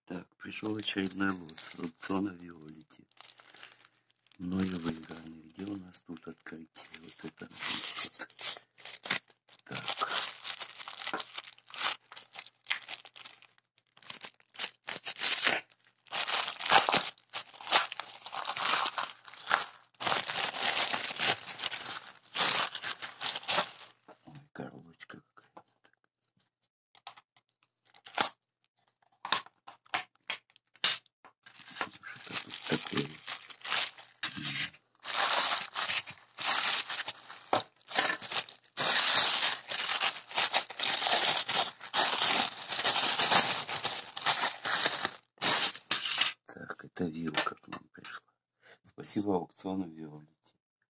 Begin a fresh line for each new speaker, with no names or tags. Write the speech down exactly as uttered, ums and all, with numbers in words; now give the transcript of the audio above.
Так, пришел очередной лот с аукциона Виолити. Мною выигранный. Где у нас тут открытие? Вот это вот. Так. Ой, коробочка какая-то. Что тут такое? Так, это вилка к нам пришла. Спасибо аукциону Виолити.